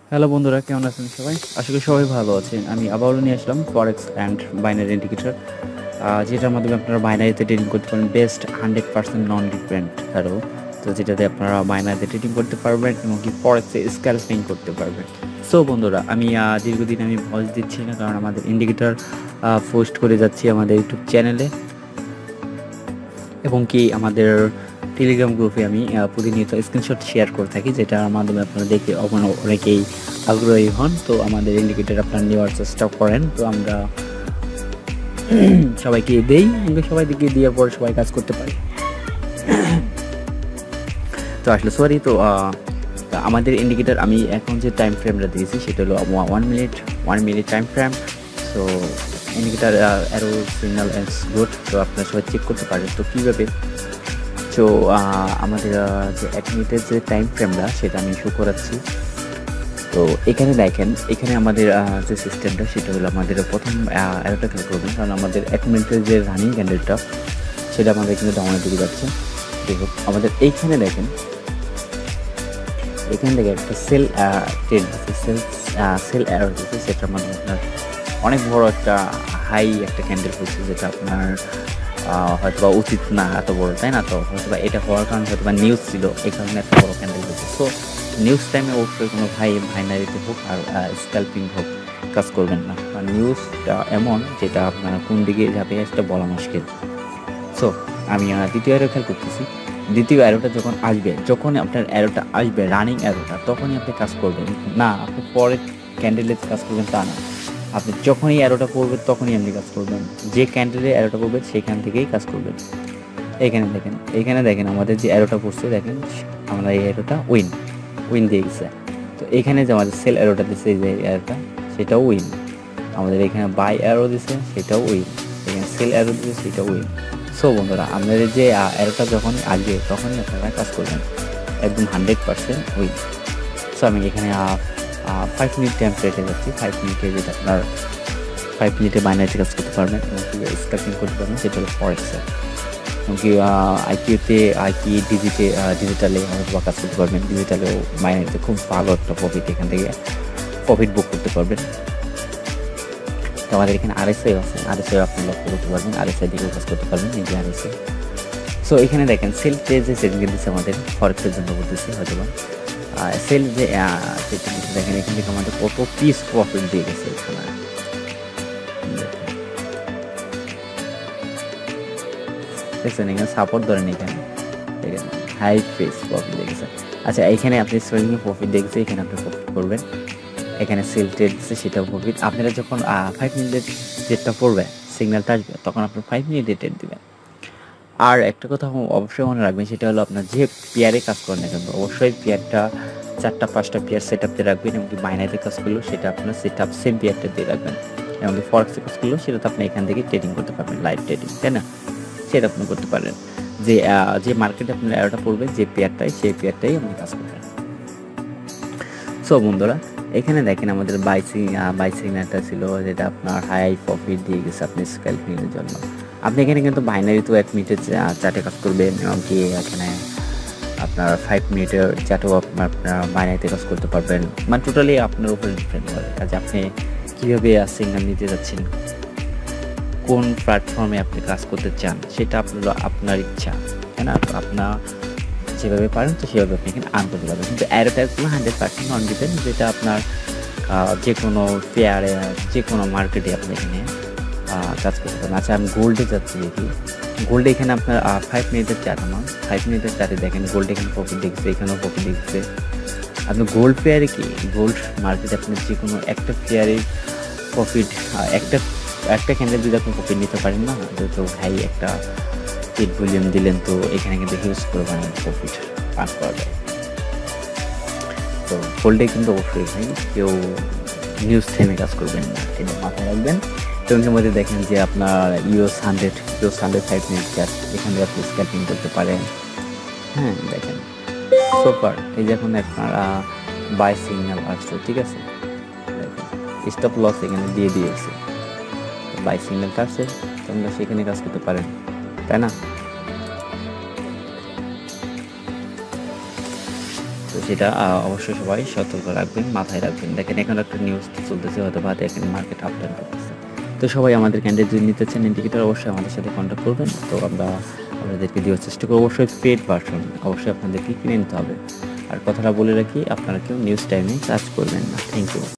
Hello বন্ধুরা, কেমন আছেন সবাই? আশা করি সবাই ভালো আছেন। আমি আবারও নিয়ে আসলাম ফরেক্স অ্যান্ড বাইনারি ইন্ডিকেটর, যেটার মাধ্যমে আপনারা বাইনারিতে ট্রেডিং করতে পারেন বেস্ট 100% নন রিপ্রেন্ট হ্যালো। তো যেটাতে আপনারা বাইনারিতে ট্রেডিং করতে পারবেন এবং কি ফরেক্সে স্ক্যালপিং করতে পারবেন। সো বন্ধুরা, আমি দীর্ঘদিন আমি ভয়েস দিচ্ছি না, কারণ আমাদের ইন্ডিকেটর পোস্ট করে যাচ্ছি আমাদের ইউটিউব চ্যানেলে এবং কি আমাদের টেলিগ্রাম গ্রুপে আমি প্রতিনিয়ত স্ক্রিনশট শেয়ার করে থাকি, যেটার মাধ্যমে আপনারা দেখে অনেকেই আগ্রহী হন। তো আমাদের ইন্ডিকেটর আপনারা নেওয়ার চেষ্টা করেন। তো আমরা সবাইকে দেই, সবাইকে দেওয়ার পরে সবাই কাজ করতে পারি। তো আসলে সরি, তো আমাদের ইন্ডিকেটর আমি এখন যে টাইম ফ্রেমটা দিয়েছি সেটা হলো 1 minute time frame. So indicator arrow signal and good, তো আপনারা সবাই চেক করতে পারেন। তো কীভাবে, তো আমাদের যে 1 মিনিটের যে টাইম ফ্রেমটা সেটা আমি শো করাচ্ছি। তো এখানে দেখেন, এখানে আমাদের যে সিস্টেমটা সেটা হলো আমাদের প্রথম অ্যারোটা খেয়াল করবেন, কারণ আমাদের 1 মিনিটের যে রানিং ক্যান্ডেলটা সেটা আমাদের কিন্তু ডাউনের দিকে যাচ্ছে। দেখুন আমাদের এইখানে দেখেন, এখান থেকে একটা সেল ট্রেড দিচ্ছে, সেল অ্যারো দিচ্ছে, সেটার মাধ্যমে আপনার অনেক বড় একটা হাই একটা ক্যান্ডেল হচ্ছে, যেটা আপনার হয়তো বা উচিত না এত বড়, তাই না? তো হয়তো বা এটা হওয়ার কারণে হয়তো বা নিউজ ছিল, এই কারণে এত বড় ক্যান্ডেল হচ্ছে। সো নিউজ টাইমে অবশ্যই কোনো বাইনারিতে হোক আর স্ক্যালপিং হোক কাজ করবেন না, কারণ নিউজটা এমন যেটা আপনার কোন দিকে যাবে সেটা বলা মুশকিল। সো আমি দ্বিতীয় অ্যারো খেয়াল করতেছি। দ্বিতীয় অ্যারোটা যখন আপনার অ্যারোটা আসবে রানিং অ্যারোটা, তখনই আপনি কাজ করবেন না, আপনি পরে ক্যান্ডেলে কাজ করবেন তা না। আপনি যখনই অ্যারোটা পড়বে তখনই আপনি কাজ করবেন, যে ক্যান্ডেলে অ্যারোটা পড়বে সেখান থেকেই কাজ করবেন। এইখানে দেখেন আমাদের যে অ্যারোটা পড়ছে, দেখেন আমরা এই অ্যারোটা উইন দিয়ে গেছে। তো এখানে যে আমাদের সেল অ্যারোটা দিচ্ছে, এই যে অ্যারোটা সেটাও উইন। আমাদের এখানে বাই অ্যারো দিচ্ছে সেটাও উইন, এখানে সেল অ্যারো দিচ্ছে সেটাও উইন। সো বন্ধুরা, আপনাদের যে অ্যারোটা যখন আসবে তখনই আপনারা কাজ করবেন, একদম 100% উইন। সো আমি এখানে 5 মিনিট টেম্পারেটে যাচ্ছি। 5 মিনিটে যেটা আপনার 5 মিনিটে বাইনারিতে কাজ করতে পারবেন এবং স্ক্যালপিং করতে পারবেন, সেটা হলো ফরেক্সে। এমনকি আইকি ডিজিটালে হয়তো কাজ করতে পারবেন। ডিজিটালেও বাইনারিতে খুব ভালো একটা প্রফিট, এখান থেকে প্রফিট বুক করতে পারবেন। তো আমাদের এখানে আরএসআই আছে, আরএসআই আপনি লক্ষ্য করতে পারবেন, আরএসআই দিকেও কাজ করতে পারবেন, এই যে আরএসআই। সো এখানে দেখেন সেল ট্রেড যে সেটিং দিচ্ছে আমাদের ফরেক্সের জন্য বলতেছি, হয়তো বা সেল যে দেখেন এখান থেকে আমাদের কত পিস প্রফিট দিয়ে গেছে। এখানে দেখছেন, এখানে সাপোর্ট ধরেন, এখানে দেখেন হাই পিস প্রফিট দিয়ে গেছে। আচ্ছা, এখানে আপনি সেলিং প্রফিট দেখছে, এখানে আপনি প্রফিট করবেন। এখানে সেল ট্রেড দিচ্ছে, সেটাও প্রফিট। আপনারা যখন 5 মিনিটের ট্রেডটা পড়বে, সিগন্যালটা আসবে, তখন আপনি 5 মিনিটে ট্রেড দেবেন। আর একটা কথা অবশ্যই মনে রাখবেন, সেটা হলো আপনার যে পেয়ারে কাজ করেন না কেন, অবশ্যই পেয়ারটা 4-5টা পেয়ার সেট আপ দিয়ে রাখবেন, এমনকি বাইনারিতে কাজ করলেও সেটা আপনার সেট আপ সেম পেয়ারটা দিয়ে রাখবেন, এমনকি ফরেক্সে কাজ করলেও সেটা তো আপনি এখান থেকে ট্রেডিং করতে পারবেন, লাইভ ট্রেডিং, তাই না? সেটা আপনি করতে পারেন, যে মার্কেটে আপনার অ্যারোটা পড়বে যে পেয়ারটাই, সেই পেয়ারটাই আপনি কাজ করবেন। সো বন্ধুরা, এখানে দেখেন আমাদের বাই সিগন্যালটা ছিল, যেটা আপনার হাই প্রফিট দিয়ে গেছে আপনি স্ক্যালপিংয়ের জন্য। আপনি এখানে কিন্তু বাইনারি তো 1 মিনিটের চার্টে কাজ করবেন, এমনকি এখানে আপনার 5 মিনিটের চার্টেও আপনার বাইনারিতে কাজ করতে পারবেন। মানে টোটালি আপনার উপরে ডিপেন্ড করে, কাজে আপনি কীভাবে সিগন্যাল নিতে যাচ্ছেন, কোন প্ল্যাটফর্মে আপনি কাজ করতে চান, সেটা আপনার ইচ্ছা, তাই না? আপনার যেভাবে পারেন তো সেভাবে আপনি এখানে আর্ন করতে পারবেন। কিন্তু অ্যারোটা 100% নন ডিপেন্ড, যেটা আপনার যে কোনো পেয়ারে, যে কোনো মার্কেটে আপনি এখানে কাজ করতে পারেন। আচ্ছা, আমি গোল্ডে যাচ্ছি দেখি। গোল্ডে এখানে আপনার 5 মিনিটের চার্ট, আমার 5 মিনিটের চার্টে দেখেন গোল্ড এখানে প্রফিট দেখছে, এখানেও প্রফিট দেখছে। আপনি গোল্ড পেয়ারে কি, গোল্ড মার্কেটে আপনি যে কোনো একটা পেয়ারে প্রফিট, একটা ক্যান্ডেল যদি আপনি প্রফিট নিতে পারেন না, তো ভাই একটা ট্রেড ভলিউম দিলেন, তো এখানে কিন্তু হিউজ পরিমাণে প্রফিট পান করা যায়। তো গোল্ডে কিন্তু অবশ্যই ভাই কেউ নিউজ টাইমে কাজ করবেন না, এটা মাথায় রাখবেন। তো এর মধ্যে দেখেন যে আপনার ইউএস 100 5 মিনিট চার্ট, এখানে আপনি স্ক্যালপিং করতে পারেন। হ্যাঁ দেখেন সুপার, এই যে এখন আপনার বাই সিগন্যাল আসছে, ঠিক আছে? দেখেন স্টপ লস এখানে দিয়ে দিয়েছে, বাই সিগন্যালটা আসছে, তোমরা সেখানে কাজ করতে পারেন, তাই না? তো সেটা অবশ্যই সবাই সতর্ক রাখবেন, মাথায় রাখবেন। দেখেন এখন একটা নিউজ চলতেছে, হয়তো বা দেখেন মার্কেট আপ ডাউন করতেছে। তো সবাই আমাদের ক্যান্ডিডেট যদি নিতে চান ইন্ডিকেটর, অবশ্যই আমাদের সাথে কন্ট্যাক্ট করবেন। তো আমরা আপনাদেরকে দেওয়ার চেষ্টা করব। অবশ্যই পেড ভার্সন অবশ্যই আপনাদেরকে কিনে নিতে হবে। আর কথাটা বলে রাখি, আপনারা কেউ নিউজ টাইমে সার্চ করবেন না। Thank you.